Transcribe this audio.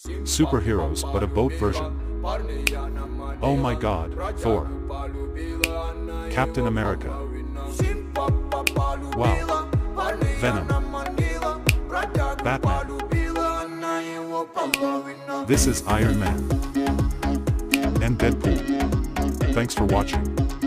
Superheroes but a boat version. Oh my god, Thor. Captain America. Wow. Venom. Batman. This is Iron Man. And Deadpool. Thanks for watching.